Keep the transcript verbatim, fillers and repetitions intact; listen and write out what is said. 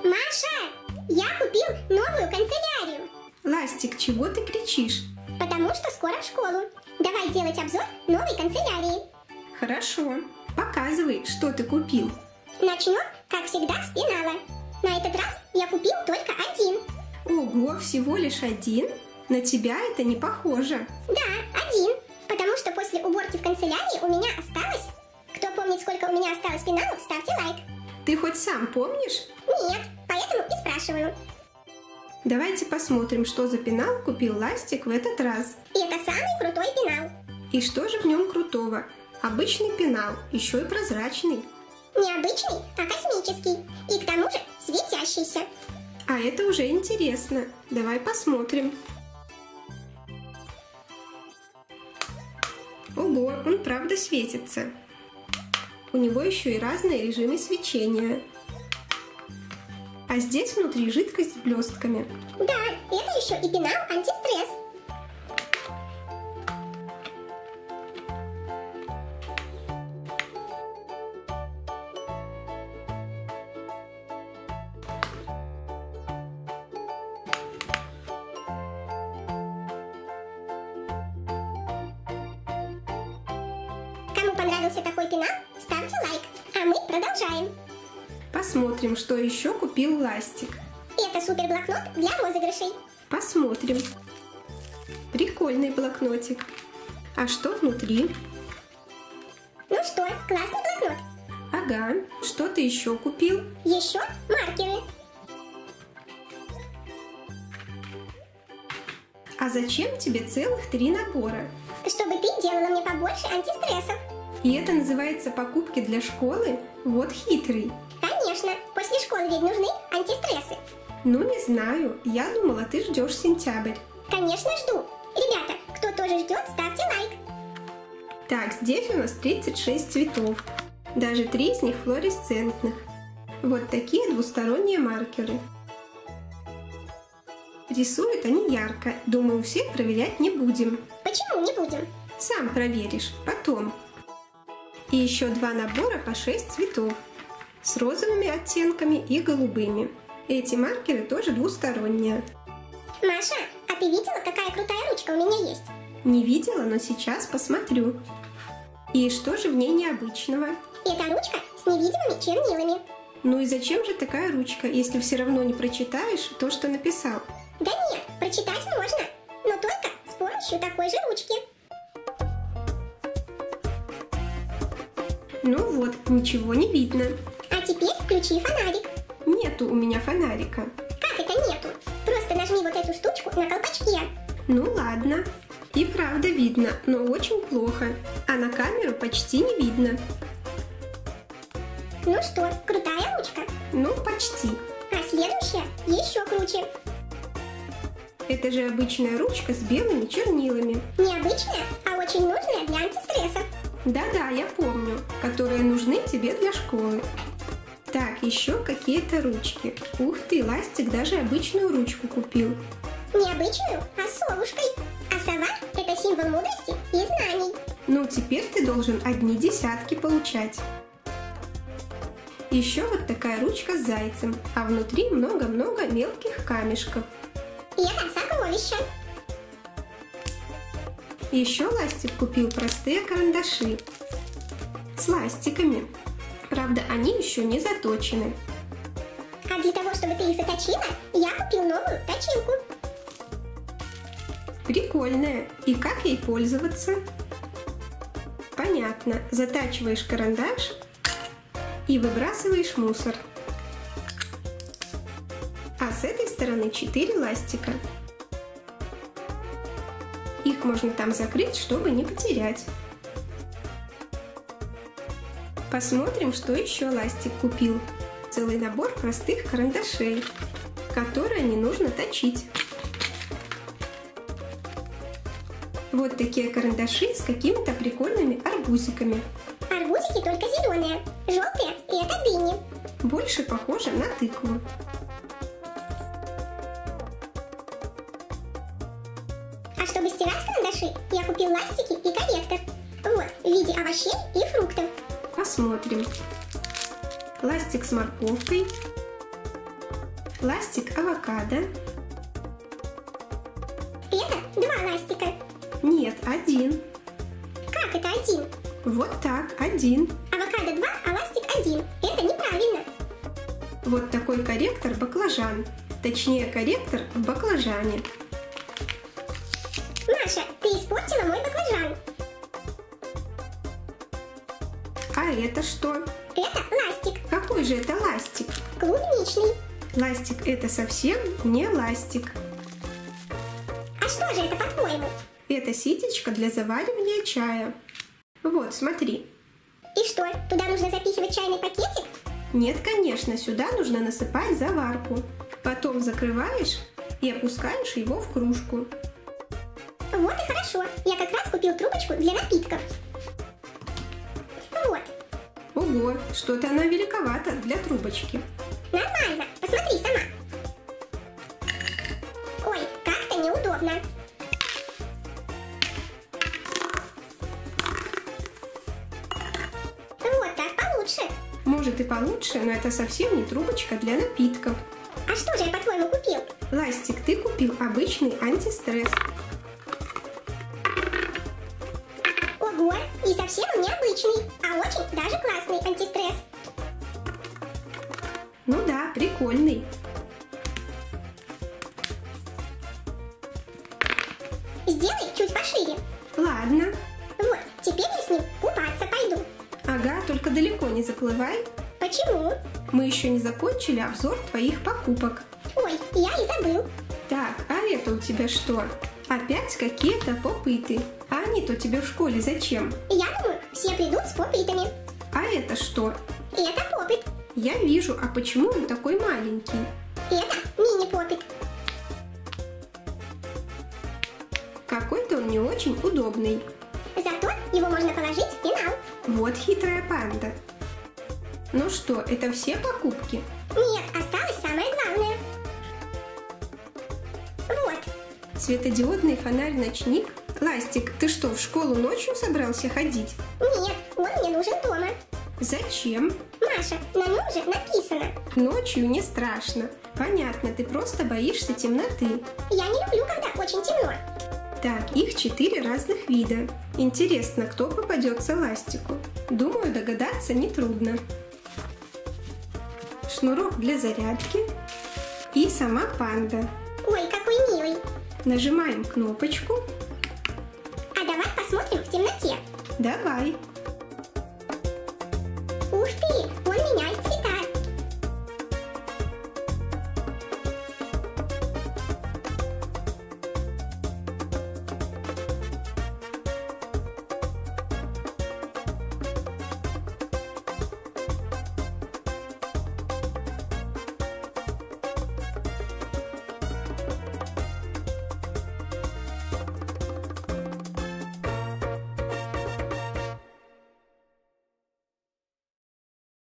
Маша, я купил новую канцелярию. Ластик, чего ты кричишь? Потому что скоро в школу. Давай делать обзор новой канцелярии. Хорошо. Показывай, что ты купил. Начнем, как всегда, с пенала. На этот раз я купил только один. Ого, всего лишь один? На тебя это не похоже. Да, один. Потому что после уборки в канцелярии у меня осталось... Кто помнит, сколько у меня осталось пеналов, ставьте лайк. Ты хоть сам помнишь? Нет, поэтому и спрашиваю. Давайте посмотрим, что за пенал купил Ластик в этот раз. И это самый крутой пенал. И что же в нем крутого? Обычный пенал, еще и прозрачный. Не обычный, а космический. И к тому же светящийся. А это уже интересно. Давай посмотрим. Ого, он правда светится. У него еще и разные режимы свечения. А здесь внутри жидкость с блестками. Да, это еще и пенал антистресс. Кому понравился такой пенал, ставьте лайк, а мы продолжаем. Посмотрим, что еще купил Ластик. Это супер блокнот для розыгрышей. Посмотрим. Прикольный блокнотик. А что внутри? Ну что, классный блокнот. Ага. Что ты еще купил? Еще маркеры. А зачем тебе целых три набора? Чтобы ты делала мне побольше антистрессов. И это называется покупки для школы? Вот хитрый. Конечно, после школы ведь нужны антистрессы. Ну, не знаю. Я думала, ты ждешь сентябрь. Конечно, жду. Ребята, кто тоже ждет, ставьте лайк. Так, здесь у нас тридцать шесть цветов. Даже три из них флуоресцентных. Вот такие двусторонние маркеры. Рисуют они ярко. Думаю, всех проверять не будем. Почему не будем? Сам проверишь, потом. И еще два набора по шесть цветов. С розовыми оттенками и голубыми. Эти маркеры тоже двусторонние. Маша, а ты видела, какая крутая ручка у меня есть? Не видела, но сейчас посмотрю. И что же в ней необычного? Это ручка с невидимыми чернилами. Ну и зачем же такая ручка, если все равно не прочитаешь то, что написал? Да нет, прочитать можно, но только с помощью такой же ручки. Ну вот, ничего не видно. А теперь включи фонарик. Нету у меня фонарика. Как это нету? Просто нажми вот эту штучку на колпачке. Ну ладно. И правда видно, но очень плохо. А на камеру почти не видно. Ну что, крутая ручка? Ну, почти. А следующая еще круче. Это же обычная ручка с белыми чернилами. Необычная, а очень нужная для антистресса. Да-да, я помню, которые нужны тебе для школы. Так, еще какие-то ручки. Ух ты, Ластик даже обычную ручку купил. Необычную, а с совушкой. А сова – это символ мудрости и знаний. Ну, теперь ты должен одни десятки получать. Еще вот такая ручка с зайцем, а внутри много-много мелких камешков. И это сокровище. Еще Ластик купил простые карандаши с ластиками. Правда, они еще не заточены. А для того, чтобы ты их заточила, я купил новую точилку. Прикольная. И как ей пользоваться? Понятно. Затачиваешь карандаш и выбрасываешь мусор. А с этой стороны четыре ластика. Их можно там закрыть, чтобы не потерять. Посмотрим, что еще Ластик купил. Целый набор простых карандашей, которые не нужно точить. Вот такие карандаши с какими-то прикольными арбузиками. Арбузики только зеленые, желтые – это дыни. Больше похоже на тыкву. А чтобы стирать карандаши, я купил ластики и корректор. Вот, в виде овощей и фруктов. Посмотрим. Ластик с морковкой. ластик авокадо. Это два ластика. Нет, один. Как это один? Вот так, один. Авокадо два, а ластик один. Это неправильно. Вот такой корректор баклажан. Точнее, корректор в баклажане. Маша, ты испортила мой баклажан. А это что? Это ластик. Какой же это ластик? Клубничный. Ластик это совсем не ластик. А что же это, по-твоему? Это ситечко для заваривания чая. Вот, смотри. И что, туда нужно запихивать чайный пакетик? Нет, конечно, сюда нужно насыпать заварку. Потом закрываешь и опускаешь его в кружку. Вот и хорошо. Я как раз купил трубочку для напитков. Вот. Ого, что-то она великовата для трубочки. Нормально. Посмотри сама. Ой, как-то неудобно. Вот так получше. Может и получше, но это совсем не трубочка для напитков. А что же я, по-твоему, купил? Ластик, ты купил обычный антистресс. Ого, и совсем он необычный, а очень даже классный антистресс. Ну да, прикольный. Сделай чуть пошире. Ладно. Вот, теперь я с ним купаться пойду. Ага, только далеко не заплывай. Почему? Мы еще не закончили обзор твоих покупок. Ой, я и забыл. Так, а это у тебя что? Опять какие-то попыты. А они-то тебе в школе зачем? Я думаю, все придут с попытами. А это что? Это попыт. Я вижу, а почему он такой маленький? Это мини-попыт. Какой-то он не очень удобный. Зато его можно положить в пенал. Вот хитрая панда. Ну что, это все покупки? Нет, осталось самое главное. Вот. Светодиодный фонарь-ночник? Ластик, ты что, в школу ночью собрался ходить? Нет, он мне нужен дома. Зачем? Маша, на нем же написано. Ночью не страшно. Понятно, ты просто боишься темноты. Я не люблю, когда очень темно. Так, их четыре разных вида. Интересно, кто попадется ластику? Думаю, догадаться нетрудно. Шнурок для зарядки и сама панда. Ой, какой милый. Нажимаем кнопочку. А давай посмотрим в темноте. Давай.